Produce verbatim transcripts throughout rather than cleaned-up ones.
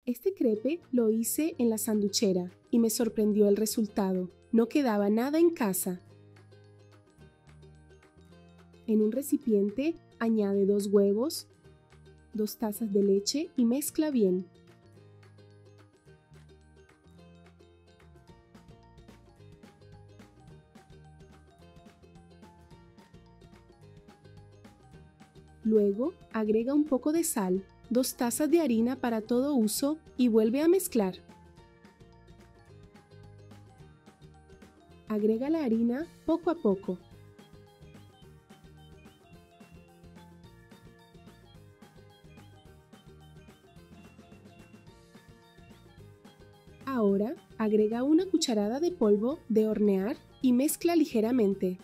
Este crepe lo hice en la sanduchera y me sorprendió el resultado. No quedaba nada en casa. En un recipiente añade dos huevos, dos tazas de leche y mezcla bien. Luego, agrega un poco de sal, dos tazas de harina para todo uso y vuelve a mezclar. Agrega la harina poco a poco. Ahora, agrega una cucharada de polvo de hornear y mezcla ligeramente.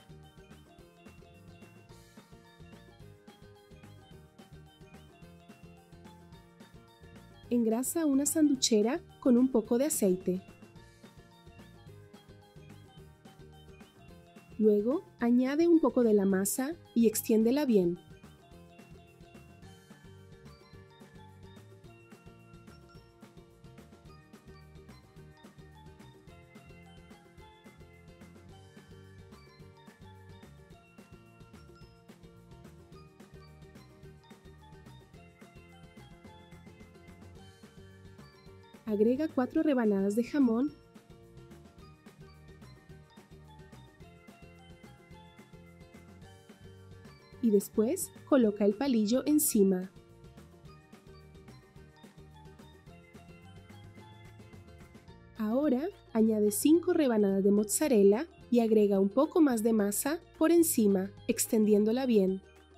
Engrasa una sanduchera con un poco de aceite. Luego, añade un poco de la masa y extiéndela bien. Agrega cuatro rebanadas de jamón y después coloca el palillo encima. Ahora añade cinco rebanadas de mozzarella y agrega un poco más de masa por encima, extendiéndola bien.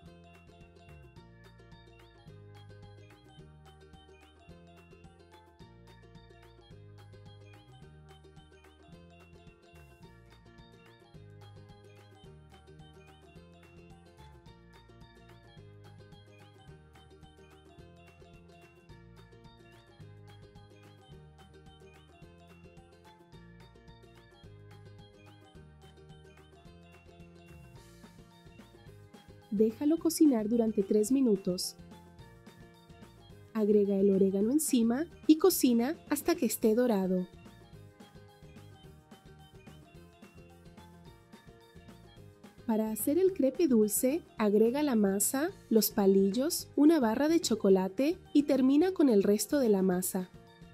Déjalo cocinar durante tres minutos. Agrega el orégano encima y cocina hasta que esté dorado. Para hacer el crepe dulce, agrega la masa, los palillos, una barra de chocolate y termina con el resto de la masa.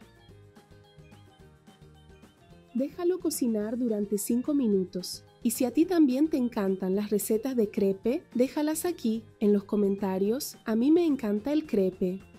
Déjalo cocinar durante cinco minutos. Y si a ti también te encantan las recetas de crepe, déjalas aquí en los comentarios. A mí me encanta el crepe.